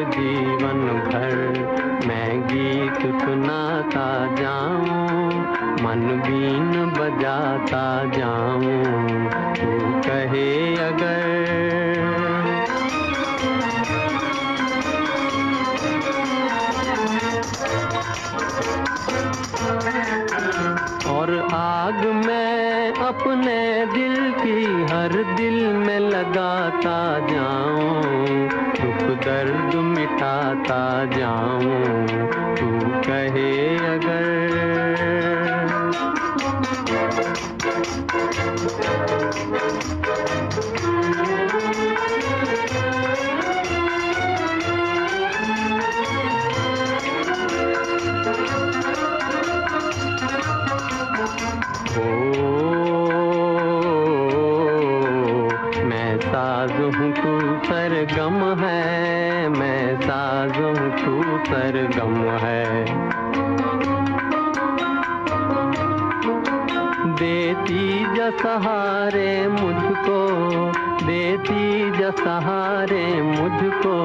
जीवन भर मैं गीत सुनाता जाऊं, मन बीन बजाता जाऊं, तू कहे अगर। और आग मैं अपने दिल की हर दिल में लगाता जाऊं, दुख दर्द मिटाता जाऊं, तू कहे अगर। मैं साज हूँ तू सरगम है, मैं साज हूँ तू सरगम है। देती जा सहारे मुझको, देती जा सहारे मुझको।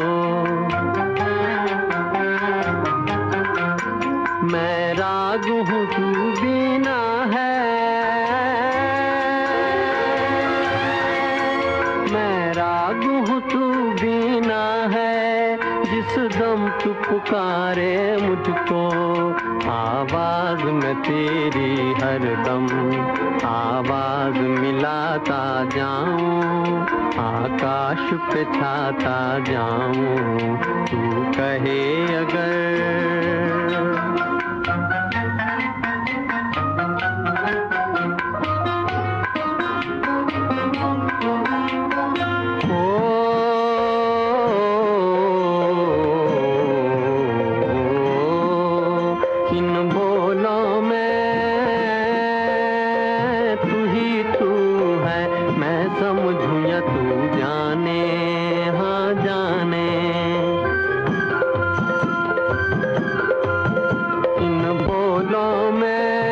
मैं राग हूँ तू बीना है, मैं राग हूँ तू बीना है। जिस दम तू पुकारे मुझको, आवाज में तेरी हर दम आवाज मिलाता जाऊं, आकाश पे छाता जाऊं, तू कहे अगर। इन बोलों में तू ही तू है, मैं समझूं या तू जाने, हाँ जाने। इन बोलों में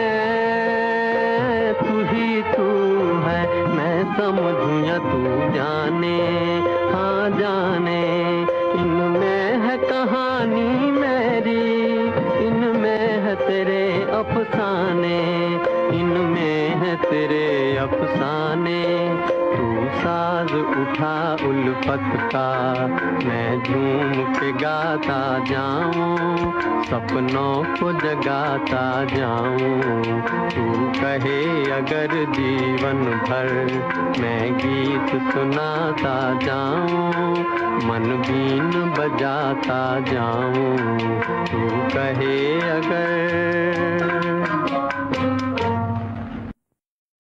तू ही तू है, मैं समझूं या तू जाने, हाँ जाने। इनमें है कहानी मेरी, इनमें है तेरे अफसाने, इनमें है तेरे अफसाने। तू साज उठा उल्फत का, मैं झूम के गाता जाऊं, सपनों को जगाता जाऊं, तू कहे अगर जीवन भर मैं गीत सुनाता जाऊं, मन बीन बजाता जाऊं, तू कहे अगर।